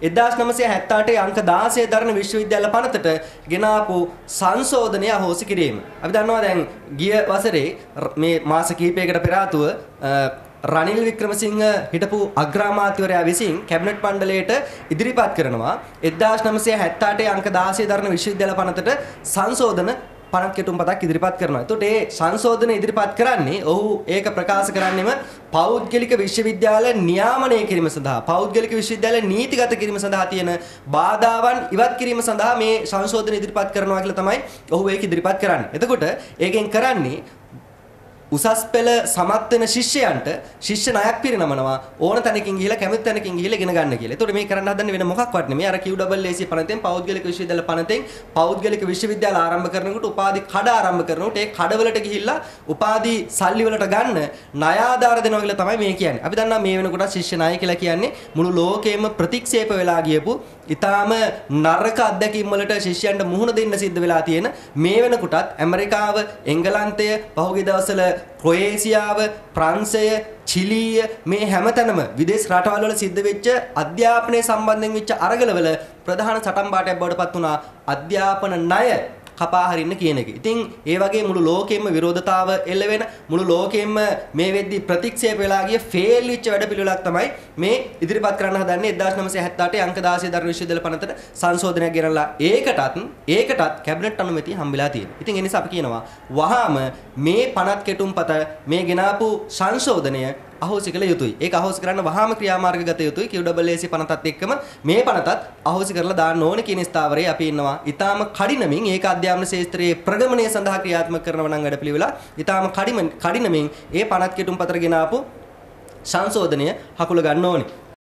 1978 අංක 16 දරන විශ්වවිද්‍යාල පනතට ගෙනාපු සංශෝධනය අහෝසි කිරීම. අපි දන්නවා දැන් ගිය වසරේ මේ මාස කිහිපයකට පෙර ආතුව රනිල් වික්‍රමසිංහ හිටපු අග්‍රාමාත්‍යවරයා විසින් කැබිනට් මණ්ඩලයට ඉදිරිපත් කරනවා 1978 අංක 16 දරන විශ්වවිද්‍යාල පනතට සංශෝධන 50 කෙටුම්පතක් ඉදිරිපත් කරනවා. එතකොට ඒ සංශෝධන ඉදිරිපත් කරන්නේ ඔහු ඒක ප්‍රකාශ කරන්නේම පෞද්ගලික විශ්වවිද්‍යාල නියාමනය කිරීම සඳහා පෞද්ගලික විශ්වවිද්‍යාල නීතිගත කිරීම සඳහා තියෙන බාධාවන් ඉවත් කිරීම සඳහා මේ සංශෝධන ඉදිරිපත් කරනවා කියලා තමයි ඔහු ඒක ඉදිරිපත් කරන්නේ. එතකොට ඒකෙන් කරන්නේ උසස් පෙළ සමත් වෙන ශිෂ්‍යයන්ට ශිෂ්‍ය ණයක් පිරිනමනවා ඕන තැනකින් ගිහිලා කැමති තැනකින් ගිහිලා ඉගෙන ගන්න කියලා. ඒතකොට මේ කරන්න හදන්නේ වෙන මොකක්වත් නෙමෙයි. අර QAAC පනතෙන් පෞද්ගලික විශ්වවිද්‍යාල පනතෙන් පෞද්ගලික විශ්වවිද්‍යාල ආරම්භ කරනකොට උපාධි කඩ ආරම්භ කරනකොට ඒ කඩවලට ගිහිල්ලා උපාධි සල්ලි වලට ගන්න ණය ආධාර දෙනවා කියලා තමයි මේ කියන්නේ. අපි දන්නවා මේ වෙනකොට ශිෂ්‍ය ණය කියලා කියන්නේ මුළු ලෝකෙම ප්‍රතික්ෂේප වෙලා ගියපු ඊටාම නරක අත්දැකීම් වලට ශිෂ්‍යයන්ට මුහුණ දෙන්න සිද්ධ වෙලා තියෙන මේ වෙනකොටත් ඇමරිකාව, එංගලන්තය, පහුගිය දවස්වල ක්‍රොයේසියාව, ප්‍රංශය, චිලීය මේ හැමතැනම විදේශ රටවල් වල සිද්ධ වෙච්ච අධ්‍යාපනය සම්බන්ධයෙන් වෙච්ච අරගලවල ප්‍රධාන සටන් පාඨයක් බවට පත් වුණා අධ්‍යාපන ණය කපා හරින්න කියන එක. ඉතින් ඒ වගේ මුළු ලෝකෙම විරෝධතාව එල්ල වෙන මුළු ලෝකෙම මේ වෙද්දි ප්‍රතික්ෂේප වෙලා ගිය ෆේල් වෙච්ච වැඩපිළිවෙලක් තමයි මේ ඉදිරිපත් කරන්න හදන්නේ 1978 අංක 16 දරන විශ්වවිද්‍යාල පනතට සංශෝධනයක් ගෙනල්ලා ඒකටත් කැබිනට් අනුමැතිය හම්බෙලා තියෙනවා. ඉතින් ඒ නිසා අපි කියනවා වහාම මේ පනත් කෙටුම්පත මේ ගෙනාපු සංශෝධනය අහෝසි කළ යුතුයි. ඒක අහෝසි කරන්න වහාම ක්‍රියාමාර්ග ගත යුතුයි. QAAC පනතත් එක්කම මේ පනතත් අහෝසි කරලා දාන්න ඕනේ කියන ස්ථාවරයේ අපි ඉන්නවා. ඊටාම කඩිනමින් ඒක අධ්‍යාපන ශාස්ත්‍රයේ ප්‍රගමනය සඳහා ක්‍රියාත්මක කරනවා නම් වැඩපිළිවෙල ඊටාම කඩිනමින් ඒ පනත් කෙටුම්පතට ගෙනාපු සංශෝධනය හකුල ගන්න ඕනේ.